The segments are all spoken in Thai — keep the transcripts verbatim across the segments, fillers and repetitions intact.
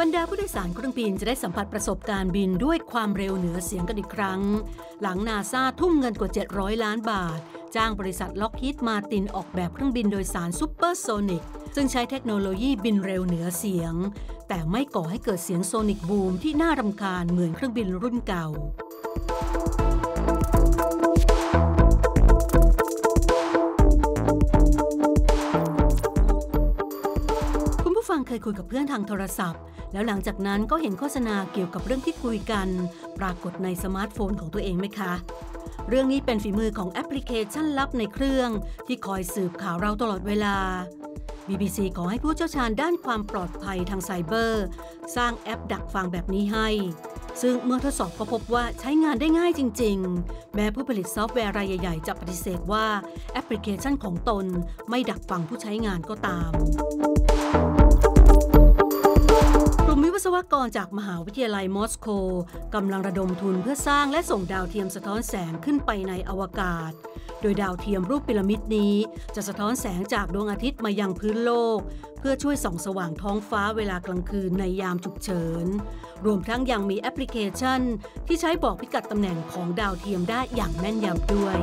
บรรดาผู้โดยสารเครื่องบินจะได้สัมผัสประสบการณ์บินด้วยความเร็วเหนือเสียงกันอีกครั้งหลังนาซาทุ่มเงินกว่าเจ็ดร้อยล้านบาทจ้างบริษัทล็อกฮีดมาตินออกแบบเครื่องบินโดยสารซูเปอร์โซนิกซึ่งใช้เทคโนโลยีบินเร็วเหนือเสียงแต่ไม่ก่อให้เกิดเสียงโซนิกบูมที่น่ารำคาญเหมือนเครื่องบินรุ่นเก่าฟังเคยคุยกับเพื่อนทางโทรศัพท์แล้วหลังจากนั้นก็เห็นโฆษณาเกี่ยวกับเรื่องที่คุยกันปรากฏในสมาร์ทโฟนของตัวเองไหมคะเรื่องนี้เป็นฝีมือของแอปพลิเคชันลับในเครื่องที่คอยสืบข่าวเราตลอดเวลา บี บี ซี ขอให้ผู้เชี่ยวชาญด้านความปลอดภัยทางไซเบอร์สร้างแอปดักฟังแบบนี้ให้ซึ่งเมื่อทดสอบก็พบว่าใช้งานได้ง่ายจริงๆแม้ผู้ผลิตซอฟต์แวร์รายใหญ่ๆจะปฏิเสธว่าแอปพลิเคชันของตนไม่ดักฟังผู้ใช้งานก็ตามกลุ่มวิศวกรจากมหาวิทยาลัยมอสโกกำลังระดมทุนเพื่อสร้างและส่งดาวเทียมสะท้อนแสงขึ้นไปในอวกาศโดยดาวเทียมรูปพีระมิดนี้จะสะท้อนแสงจากดวงอาทิตย์มายังพื้นโลกเพื่อช่วยส่องสว่างท้องฟ้าเวลากลางคืนในยามฉุกเฉินรวมทั้งยังมีแอปพลิเคชันที่ใช้บอกพิกัดตำแหน่งของดาวเทียมได้อย่างแม่นยำด้วย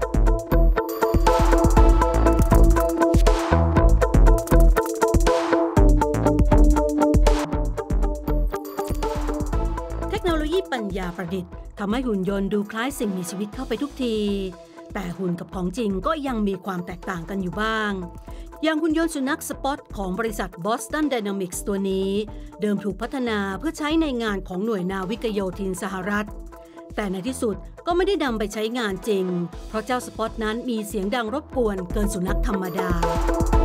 เทคโนโลยีปัญญาประดิษฐ์ทำให้หุ่นยนต์ดูคล้ายสิ่งมีชีวิตเข้าไปทุกทีแต่หุ่นกับของจริงก็ยังมีความแตกต่างกันอยู่บ้างอย่างหุ่นยนต์สุนัขสปอตของบริษัท Boston Dynamics ตัวนี้เดิมถูกพัฒนาเพื่อใช้ในงานของหน่วยนาวิกโยธินสหรัฐแต่ในที่สุดก็ไม่ได้นำไปใช้งานจริงเพราะเจ้าสปอตนั้นมีเสียงดังรบกวนเกินสุนัขธรรมดา